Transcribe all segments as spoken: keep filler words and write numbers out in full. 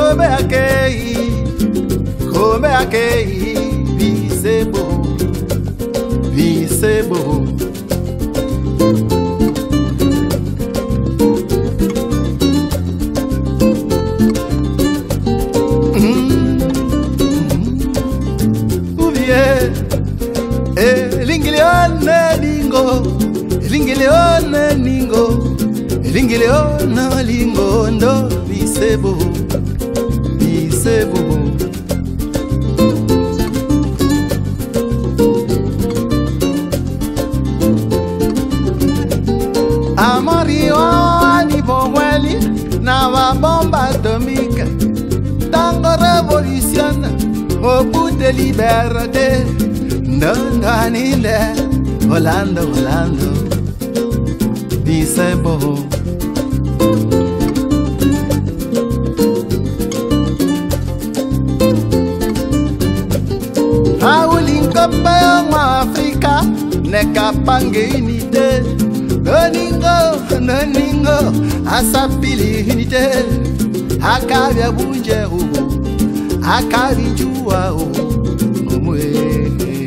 Come akei, come akei, visebo, visebo. Lingiliona lingo, lingiliona lingo, lingiliona lingo ndo visebo, visebo. Amori wani bomweli na wa bomba atomika, tango revolution au bout de liberté. Ndanile, Orlando, Orlando, visebo. Aulinga mwa Afrika, neka pange unité. Noningo, noningo, asapili unité. Akavya bunje ubu, akavijua ubu, mwe.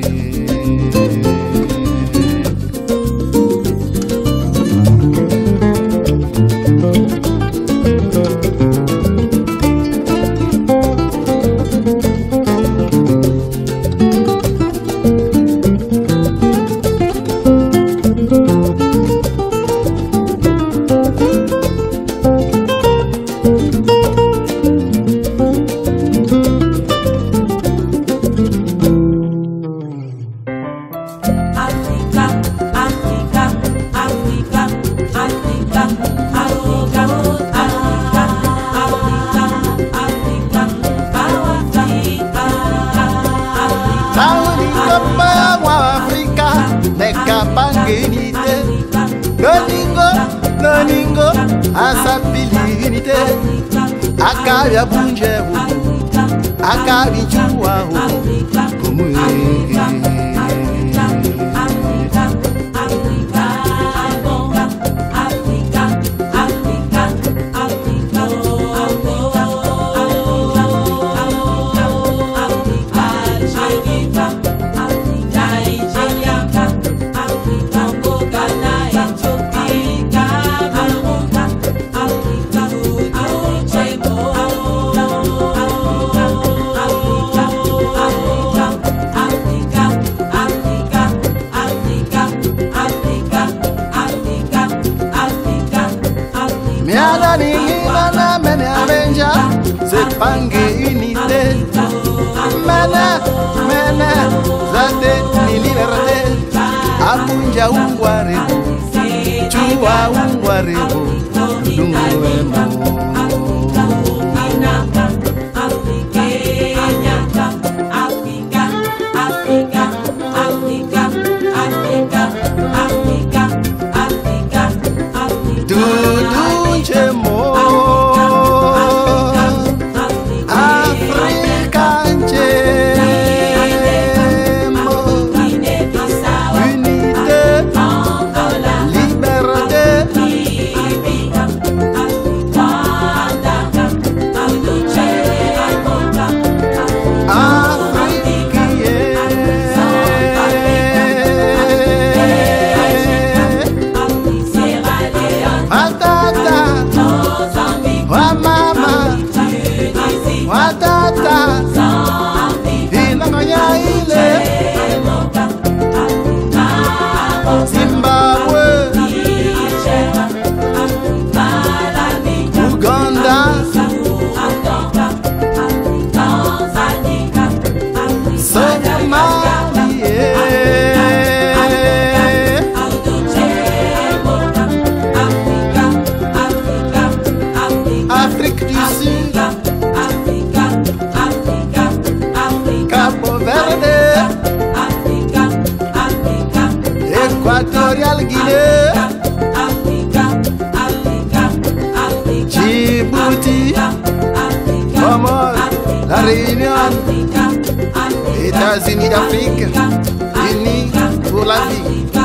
Noningo, noningo, asabilinite. Akavya bunje ubu, akavijua ubu, kumwe. Miada ningina na mene avenja, se pange unité. Mene, mene, zate ni liberté. Apunja ungwarebu, chua ungwarebu, dunguemo. Afrique du Sud, Africa, Africa, Africa, Cabo Verde, Africa, Africa, Equatorial Guinée, Africa, Africa, Africa, Djibouti, Comores, La Réunion, États-Unis d'Afrique, unis pour la vie.